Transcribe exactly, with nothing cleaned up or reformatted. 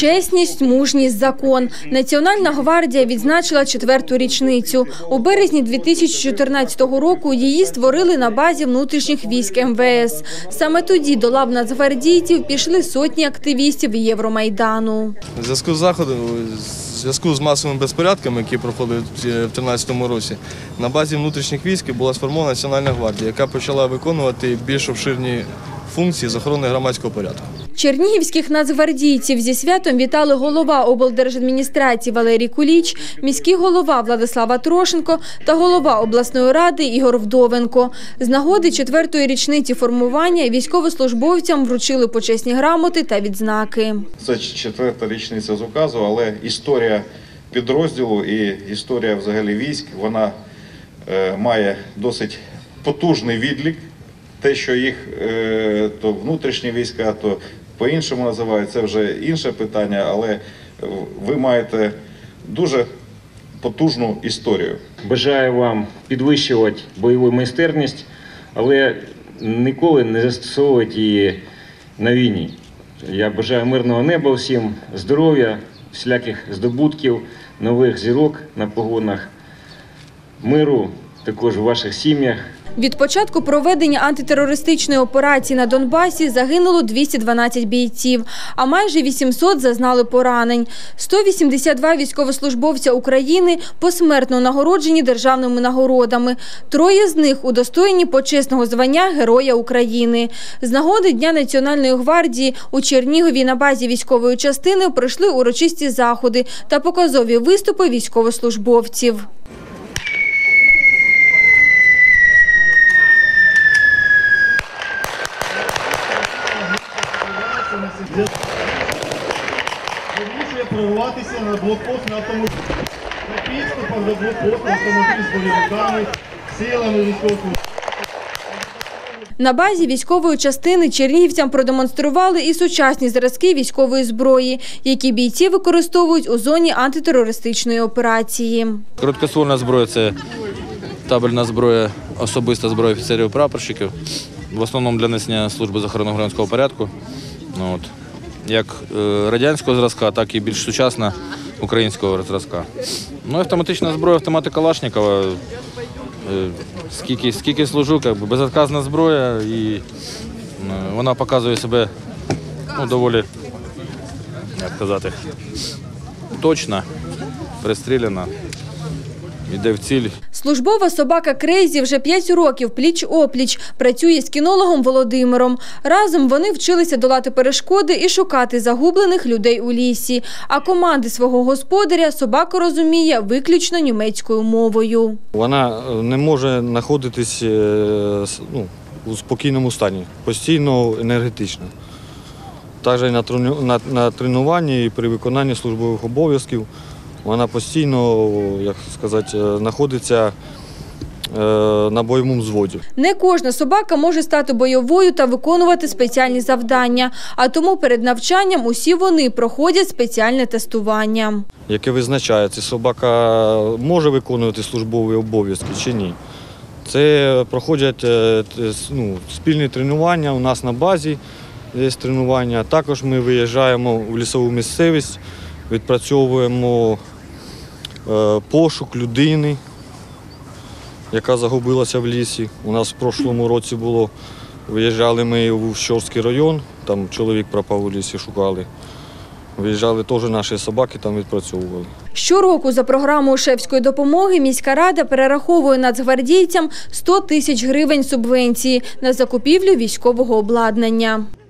Чесність, мужність, закон. Національна гвардія відзначила четверту річницю. У березні дві тисячі чотирнадцятого року її створили на базі внутрішніх військ ем ве ес. Саме тоді до лав нацгвардійців пішли сотні активістів Євромайдану. У зв'язку з заходом, в зв'язку з масовими безпорядками, які проходили в дві тисячі тринадцятому році, на базі внутрішніх військ була сформована Національна гвардія, яка почала виконувати більш обширні функції з охорони громадського порядку. Чернігівських нацгвардійців зі святом вітали голова облдержадміністрації Валерій Куліч, міський голова Владислав Трошенко та голова обласної ради Ігор Вдовенко. З нагоди четвертої річниці формування військовослужбовцям вручили почесні грамоти та відзнаки. Це четверта річниця з указу, але історія підрозділу і історія взагалі військ, вона е, має досить потужний відлік. Те, що їх то внутрішні війська, то по-іншому називають, це вже інше питання, але ви маєте дуже потужну історію. Бажаю вам підвищувати бойову майстерність, але ніколи не застосовувати її на війні. Я бажаю мирного неба всім, здоров'я, всіляких здобутків, нових зірок на погонах, миру також у ваших сім'ях. Від початку проведення антитерористичної операції на Донбасі загинуло двісті дванадцять бійців, а майже вісімсот зазнали поранень. сто вісімдесят два військовослужбовця України посмертно нагороджені державними нагородами. Троє з них удостоєні почесного звання Героя України. З нагоди Дня Національної гвардії у Чернігові на базі військової частини пройшли урочисті заходи та показові виступи військовослужбовців. Вирішує прорватися на блокпост на автомобілі. На підступах до блокпосту автомобіль з бойовиками, силами військових. На базі військової частини чернігівцям продемонстрували і сучасні зразки військової зброї, які бійці використовують у зоні антитерористичної операції. Короткоствольна зброя – це табельна зброя, особиста зброя офіцерів-прапорщиків, в основному для несення служби з охорони громадського порядку. Ну, от. Як радянського зразка, так і більш сучасна українського зразка. Ну, автоматична зброя, автомати Калашникова. Скільки, скільки служу, якби, безотказна зброя, і вона показує себе ну, доволі, як сказати, точно, пристріляна, йде в ціль. Службова собака Крейзі вже п'ять років пліч-опліч працює з кінологом Володимиром. Разом вони вчилися долати перешкоди і шукати загублених людей у лісі. А команди свого господаря собака розуміє виключно німецькою мовою. Вона не може знаходитись ну, у спокійному стані, постійно енергетична. Також на, на, на тренуванні і при виконанні службових обов'язків вона постійно, як сказати, знаходиться на бойовому взводі. Не кожна собака може стати бойовою та виконувати спеціальні завдання, а тому перед навчанням усі вони проходять спеціальне тестування. Яке визначає, чи собака може виконувати службові обов'язки чи ні. Це проходять ну, спільні тренування у нас на базі, є тренування. Також ми виїжджаємо в лісову місцевість, відпрацьовуємо пошук людини, яка загубилася в лісі. У нас в прошлому році було, виїжджали ми в Щорський район, там чоловік пропав у лісі, шукали. Виїжджали теж наші собаки, там відпрацьовували. Щороку за програмою шефської допомоги міська рада перераховує нацгвардійцям сто тисяч гривень субвенції на закупівлю військового обладнання.